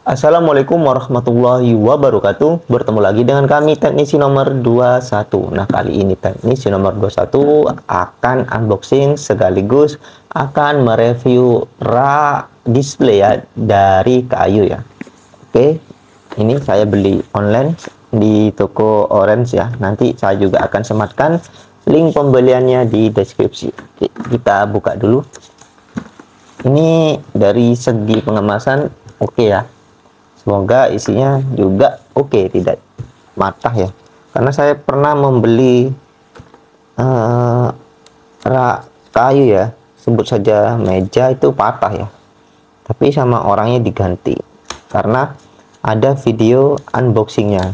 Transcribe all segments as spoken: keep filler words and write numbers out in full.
Assalamualaikum warahmatullahi wabarakatuh. Bertemu lagi dengan kami teknisi nomor dua puluh satu. Nah, kali ini teknisi nomor dua puluh satu akan unboxing sekaligus akan mereview rak display ya dari kayu ya. Oke, ini saya beli online di toko Orange ya. Nanti saya juga akan sematkan link pembeliannya di deskripsi. Oke, kita buka dulu. Ini dari segi pengemasan oke ya. Semoga isinya juga oke, okay, tidak matah ya. Karena saya pernah membeli uh, rak kayu ya, sebut saja meja itu patah ya. Tapi sama orangnya diganti karena ada video unboxingnya.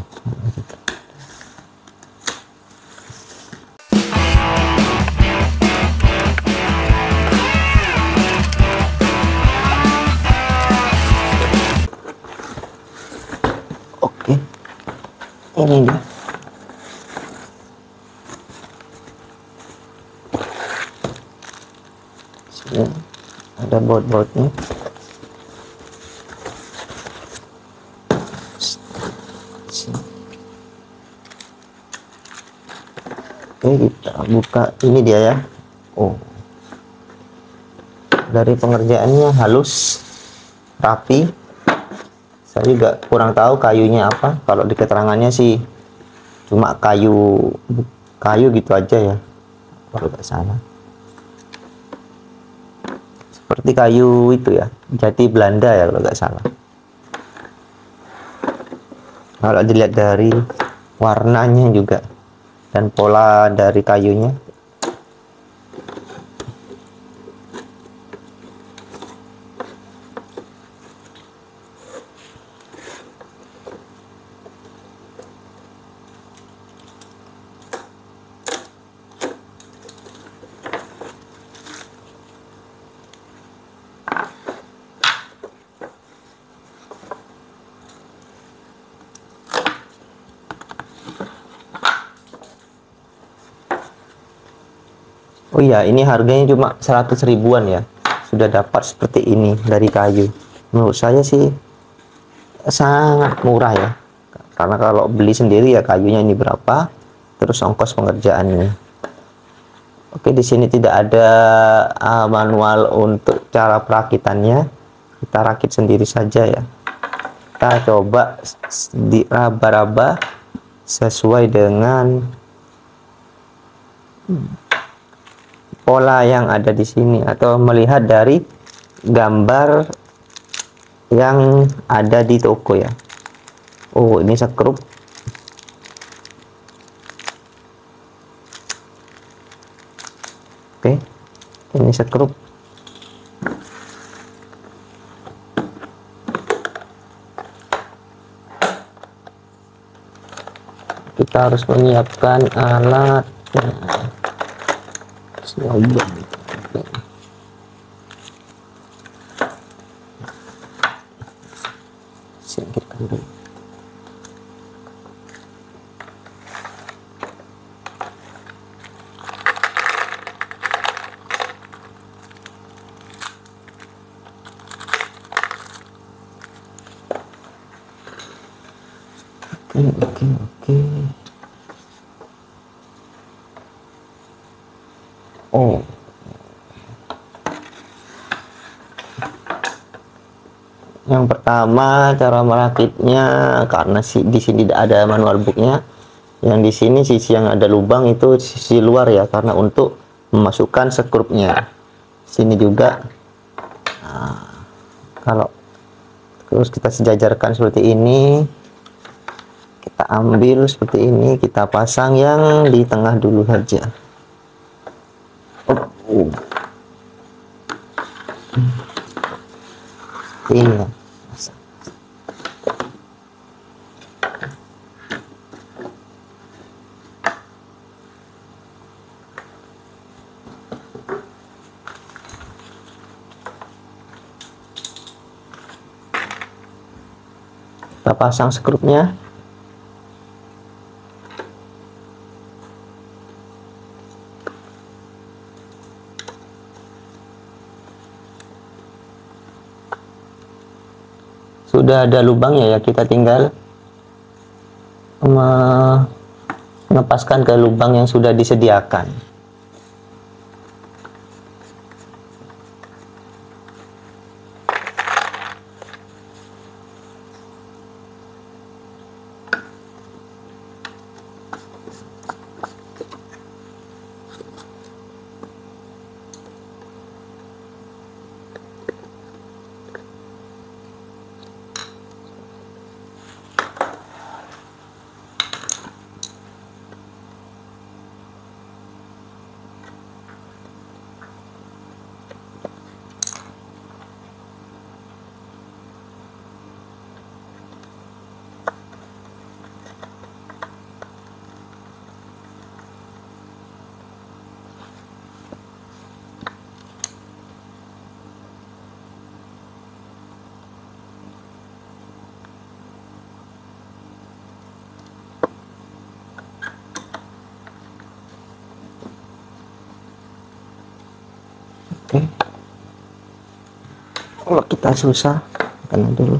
Oke, ini dia. Sini ada baut-bautnya. Oke, kita buka. Ini dia ya. Oh, dari pengerjaannya halus, rapi. Saya juga kurang tahu kayunya apa. Kalau di keterangannya sih cuma kayu kayu gitu aja ya, kalau nggak salah. Seperti kayu itu ya, jati Belanda ya kalau nggak salah. Kalau dilihat dari warnanya juga dan pola dari kayunya, oh iya, ini harganya cuma seratus ribuan ya. Sudah dapat seperti ini dari kayu. Menurut saya sih sangat murah ya. Karena kalau beli sendiri ya kayunya ini berapa, terus ongkos pengerjaannya. Oke, di sini tidak ada uh, manual untuk cara perakitannya. Kita rakit sendiri saja ya. Kita coba diraba-raba sesuai dengan pola yang ada di sini atau melihat dari gambar yang ada di toko ya. Oh, ini sekrup. Oke, ini sekrup. Kita harus menyiapkan alat. Selobang. Singkirkan dulu. Oke, oke, oke. Oh, yang pertama cara merakitnya, karena si di sini tidak ada manual booknya. Yang di sini sisi yang ada lubang itu sisi luar ya, karena untuk memasukkan sekrupnya. Sini juga. Nah, kalau terus kita sejajarkan seperti ini, kita ambil seperti ini, kita pasang yang di tengah dulu saja. Oh, ini ya. Kita pasang skrupnya. sudah ada lubangnya ya, kita tinggal mengepaskan ke lubang yang sudah disediakan. Oke, kalau kita susah tekan dulu.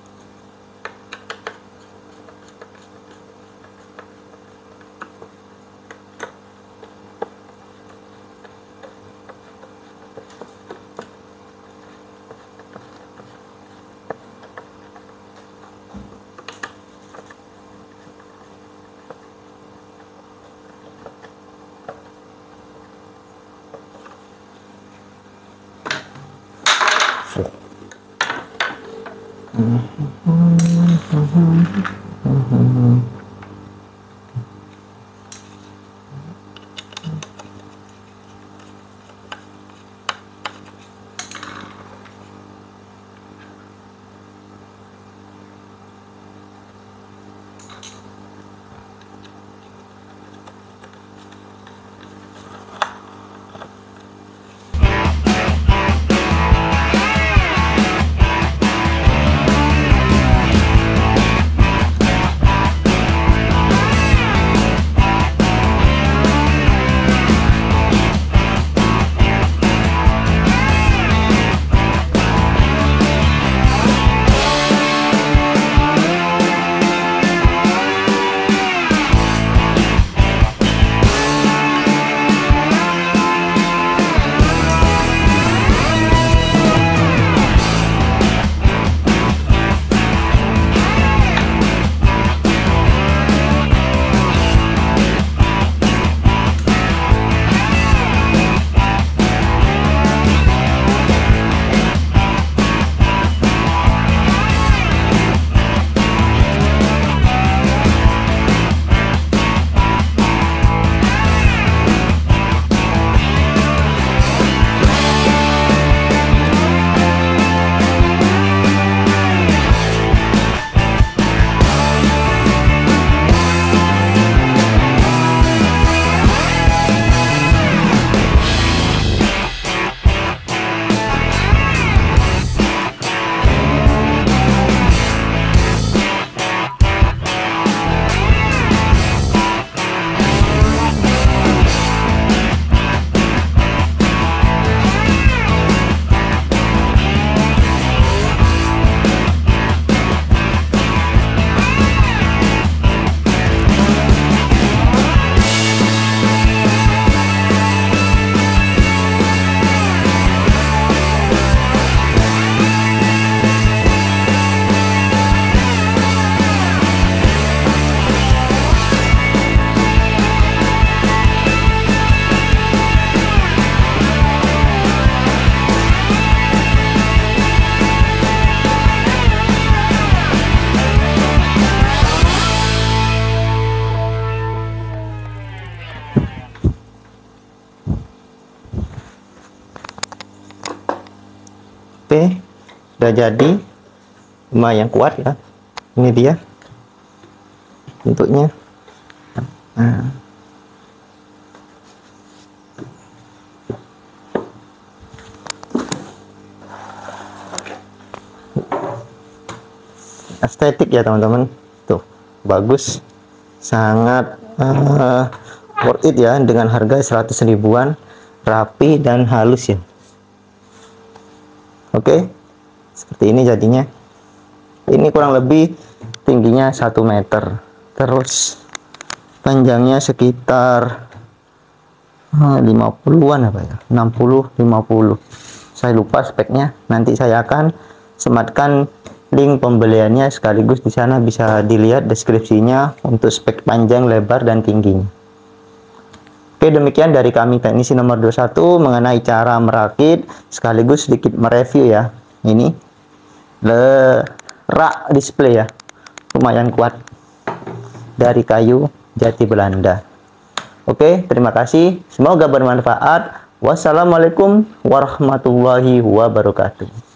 Oke, sudah jadi, lumayan kuat ya. Ini dia bentuknya. Nah. Estetik ya teman-teman, tuh bagus, sangat uh, worth it ya, dengan harga seratus ribuan, rapi dan halus ya. Oke, seperti ini jadinya. Ini kurang lebih tingginya satu meter, terus panjangnya sekitar lima puluhan apa ya, enam puluh lima puluh, saya lupa speknya. Nanti saya akan sematkan link pembeliannya, sekaligus di sana bisa dilihat deskripsinya untuk spek panjang, lebar, dan tingginya. Oke, demikian dari kami teknisi nomor dua puluh satu mengenai cara merakit sekaligus sedikit mereview ya. Ini le rak display ya, lumayan kuat, dari kayu jati Belanda. Oke, terima kasih, semoga bermanfaat. Wassalamualaikum warahmatullahi wabarakatuh.